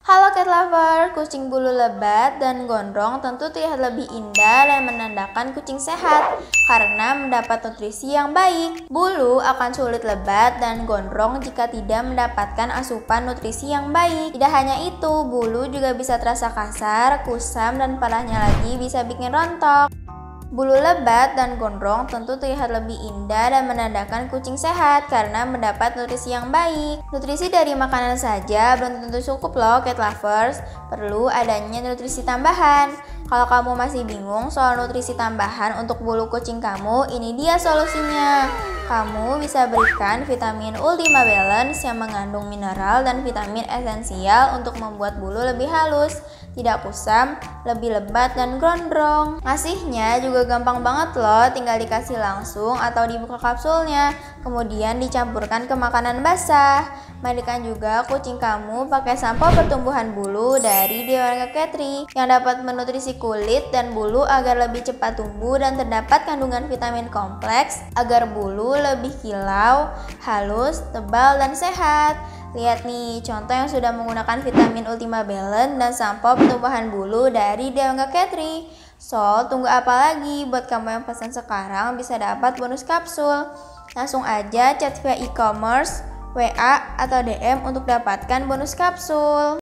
Halo cat lover, kucing bulu lebat dan gondrong tentu terlihat lebih indah dan menandakan kucing sehat karena mendapat nutrisi yang baik. Bulu akan sulit lebat dan gondrong jika tidak mendapatkan asupan nutrisi yang baik. Tidak hanya itu, bulu juga bisa terasa kasar, kusam, dan parahnya lagi bisa bikin rontok. Bulu lebat dan gondrong tentu terlihat lebih indah dan menandakan kucing sehat karena mendapat nutrisi yang baik. Nutrisi dari makanan saja belum tentu cukup loh cat lovers, perlu adanya nutrisi tambahan. Kalau kamu masih bingung soal nutrisi tambahan untuk bulu kucing kamu, ini dia solusinya. Kamu bisa berikan vitamin Ultima Balance yang mengandung mineral dan vitamin esensial untuk membuat bulu lebih halus, tidak kusam, lebih lebat dan gondrong. Ngasihnya juga gampang banget loh, tinggal dikasih langsung atau dibuka kapsulnya, kemudian dicampurkan ke makanan basah. Mandikan juga kucing kamu pakai sampo pertumbuhan bulu dari Dewangga Catry yang dapat menutrisi kulit dan bulu agar lebih cepat tumbuh dan terdapat kandungan vitamin kompleks agar bulu lebih kilau, halus, tebal, dan sehat. Lihat nih, contoh yang sudah menggunakan vitamin Ultima Balance dan sampo pertumbuhan bulu dari Dewangga Catry. So, tunggu apa lagi? Buat kamu yang pesan sekarang bisa dapat bonus kapsul. Langsung aja chat via e-commerce, WA, atau DM untuk dapatkan bonus kapsul.